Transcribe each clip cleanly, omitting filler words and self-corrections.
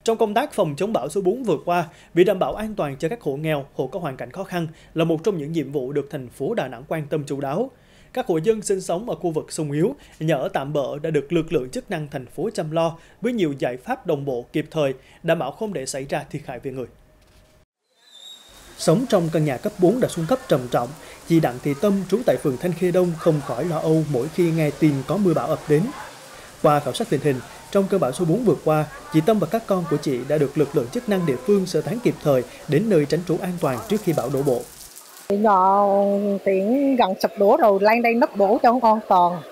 Trong công tác phòng chống bão số 4 vừa qua, việc đảm bảo an toàn cho các hộ nghèo, hộ có hoàn cảnh khó khăn là một trong những nhiệm vụ được thành phố Đà Nẵng quan tâm chu đáo. Các hộ dân sinh sống ở khu vực xung yếu, nhà ở tạm bợ đã được lực lượng chức năng thành phố chăm lo với nhiều giải pháp đồng bộ kịp thời, đảm bảo không để xảy ra thiệt hại về người. Sống trong căn nhà cấp 4 đã xuống cấp trầm trọng, chị Đặng Thị Tâm trú tại phường Thanh Khê Đông không khỏi lo âu mỗi khi nghe tin có mưa bão ập đến. Qua khảo sát tình hình, trong cơn bão số 4 vừa qua, chị Tâm và các con của chị đã được lực lượng chức năng địa phương sơ tán kịp thời đến nơi tránh trú an toàn trước khi bão đổ bộ. Nhỏ tiếng gần sụp đổ rồi lên đây nấp đổ cho an toàn.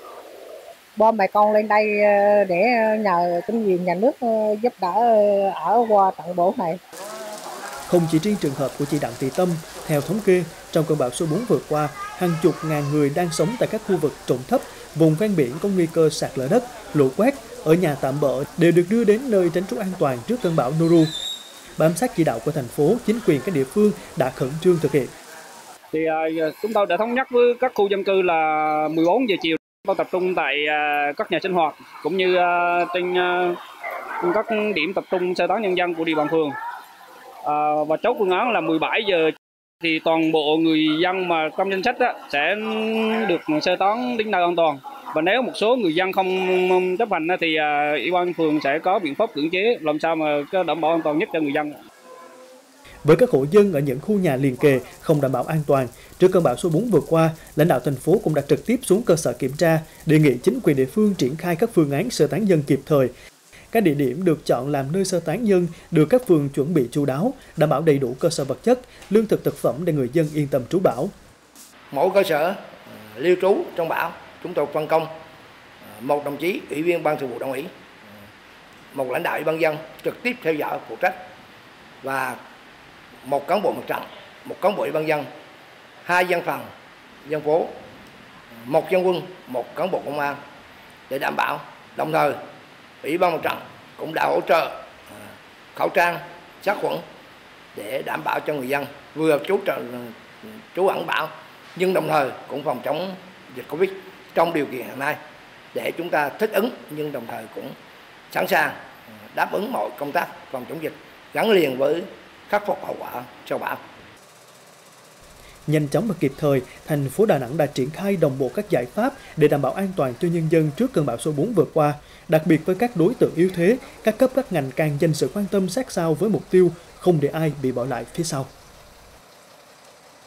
Ba mẹ con lên đây để nhờ chính quyền nhà nước giúp đỡ ở qua trận bão này. Không chỉ riêng trường hợp của chị Đặng Thị Tâm, theo thống kê, trong cơn bão số 4 vừa qua, hàng chục ngàn người đang sống tại các khu vực trũng thấp, vùng ven biển có nguy cơ sạt lở đất, lũ quét, ở nhà tạm bợ đều được đưa đến nơi tránh trú an toàn trước cơn bão Noru. Bám sát chỉ đạo của thành phố, chính quyền các địa phương đã khẩn trương thực hiện. Thì chúng tôi đã thống nhất với các khu dân cư là 14 giờ chiều tôi tập trung tại các nhà sinh hoạt cũng như trên các điểm tập trung sơ tán nhân dân của địa bàn phường. Và chốt phương án là 17 giờ thì toàn bộ người dân mà trong danh sách sẽ được sơ tán đến nơi an toàn. Và nếu một số người dân không chấp hành thì ủy ban phường sẽ có biện pháp cưỡng chế làm sao mà đảm bảo an toàn nhất cho người dân. Với các hộ dân ở những khu nhà liền kề không đảm bảo an toàn, trước cơn bão số 4 vừa qua, lãnh đạo thành phố cũng đã trực tiếp xuống cơ sở kiểm tra, đề nghị chính quyền địa phương triển khai các phương án sơ tán dân kịp thời. Các địa điểm được chọn làm nơi sơ tán dân được các phường chuẩn bị chu đáo, đảm bảo đầy đủ cơ sở vật chất, lương thực thực phẩm để người dân yên tâm trú bão. Mỗi cơ sở lưu trú trong bão, chúng tôi phân công một đồng chí ủy viên ban thường vụ Đảng ủy, một lãnh đạo ủy ban dân trực tiếp theo dõi phụ trách và một cán bộ mặt trận, một cán bộ ủy ban dân, 2 dân phòng, dân phố, 1 dân quân, 1 cán bộ công an để đảm bảo. Đồng thời, ủy ban mặt trận cũng đã hỗ trợ khẩu trang, sát khuẩn để đảm bảo cho người dân vừa trú ẩn bão nhưng đồng thời cũng phòng chống dịch Covid trong điều kiện hiện nay để chúng ta thích ứng nhưng đồng thời cũng sẵn sàng đáp ứng mọi công tác phòng chống dịch gắn liền với khắc phục hậu quả sau bão. Nhanh chóng và kịp thời, thành phố Đà Nẵng đã triển khai đồng bộ các giải pháp để đảm bảo an toàn cho nhân dân trước cơn bão số 4 vừa qua, đặc biệt với các đối tượng yếu thế, các cấp các ngành càng dành sự quan tâm sát sao với mục tiêu không để ai bị bỏ lại phía sau.